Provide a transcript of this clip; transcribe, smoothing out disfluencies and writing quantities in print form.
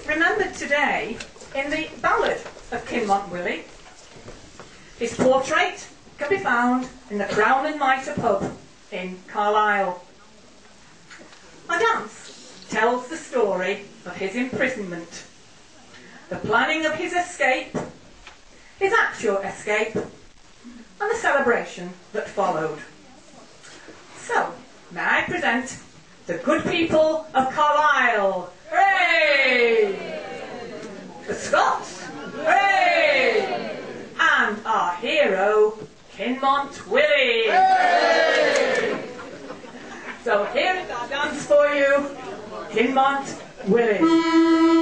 remembered today in the ballad of Kinmont Willie. His portrait can be found in the Crown and Mitre pub in Carlisle. A dance tells the story of his imprisonment, the planning of his escape, his actual escape, and the celebration that followed. So, may I present the good people of Carlisle. Hooray! The Scots. Hooray! And our hero, Kinmont Willie. Hooray! So here is our dance for you, Kinmont Willie.